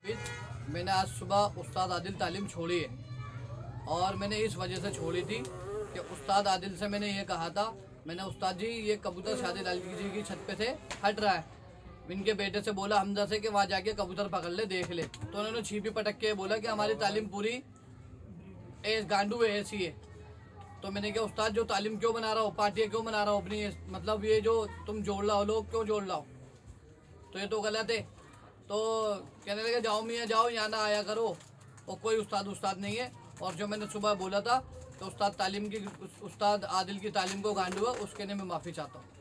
मैंने आज सुबह उस्ताद आदिल तालीम छोड़ी है और मैंने इस वजह से छोड़ी थी कि उस्ताद आदिल से मैंने ये कहा था, मैंने उस्ताद जी ये कबूतर शादी लाली जी की छत पे से हट रहा है। इनके बेटे से बोला हमजा से कि वहाँ जाके कबूतर पकड़ ले देख ले, तो उन्होंने छीपी पटक के बोला कि हमारी तालीम पूरी गांडू है ऐसी है। तो मैंने कहा उस्ताद जो तालीम क्यों बना रहा हो, पार्टियाँ क्यों बना रहा हो अपनी, मतलब ये जो तुम जोड़ रहा हो लोग क्यों जोड़ रहा हो, तो ये तो गलत है। तो कहने लगे जाओ मियाँ जाओ, यहाँ ना आया करो, और कोई उस्ताद नहीं है। और जो मैंने सुबह बोला था तो उस्ताद आदिल की तालीम को गांडू है, उसके लिए मैं माफ़ी चाहता हूँ।